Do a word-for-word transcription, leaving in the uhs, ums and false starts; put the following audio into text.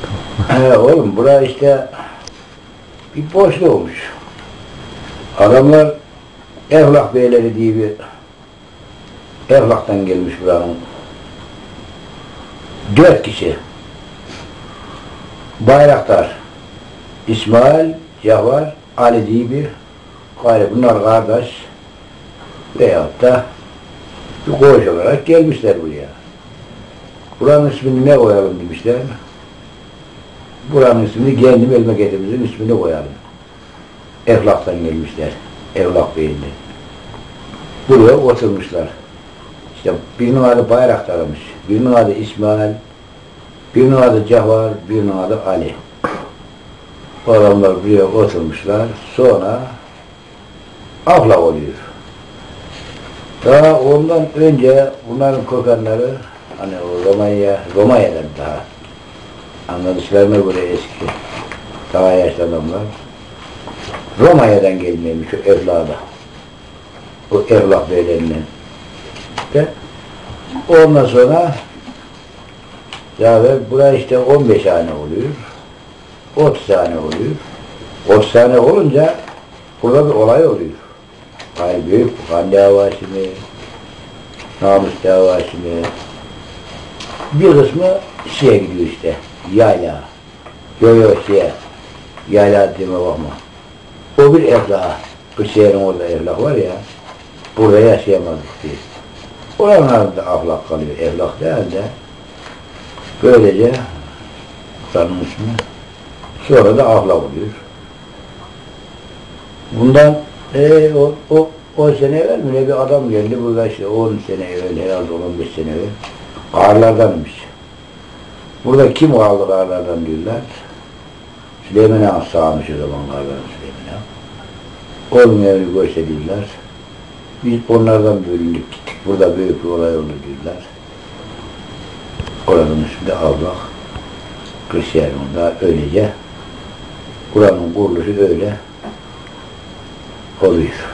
He oğlum bura işte bir boşluğu olmuş. Adamlar Evlak Beyleri diye bir Evlak'tan gelmiş buranın dört kişi. Bayraktar, İsmail, Cahvar, Ali diye bir gayrı bunlar kardeş veyahut da bir koğuş olarak gelmişler buraya. Buranın ismini ne koyalım demişler. Buranın ismini kendi memleketimizin ismini koyalım. Evlak'tan gelmişler. Evlak Bey'inde. Buraya oturmuşlar. İşte birinin adı Bayraktar'mış, birinin adı İsmail, birinin adı Cahvar, birinin adı Ali. O adamlar buraya oturmuşlar. Sonra Aflak oluyor. Daha ondan önce bunların kökenleri hani o Romanya, Romanya'dan daha anladıklarına göre eski daha yaşlı adamlar Romanya'dan gelmeymiş o evlada. O Evlak Beylerinden. De, ondan sonra ya buraya işte on beş hane oluyor. otuz hane oluyor. otuz hane olunca burada bir olay oluyor. Yani büyük kan davası mı, namus davası mı? Bir kısmı şeye gidiyor işte, yayla. Yo yo şeye, yayla deme bakma. O bir evlak. Kırşehir'in orada evlak var ya, burada yaşayamadık diye. Oranın da ahlak kalıyor, evlak değil de. Böylece buranın ismi, sonra da ahlak oluyor. Bundan e, o, o, on sene evvel mi ne bir adam geldi, burada işte on sene evvel, herhalde on beş sene evvel, ağırlardanmış. Burada kim kaldı ağırlardan diyorlar. Süleyman Ağa sağmış o zaman ağırlardan Süleyman Ağa. Oğlum evini gösterdiler. Biz onlardan bölündük gittik. Burada büyük bir olay oldu diyorlar. Oranın üstünde Avlak, Kırşehir'inde öylece buranın kuruluşu öyle oluyor.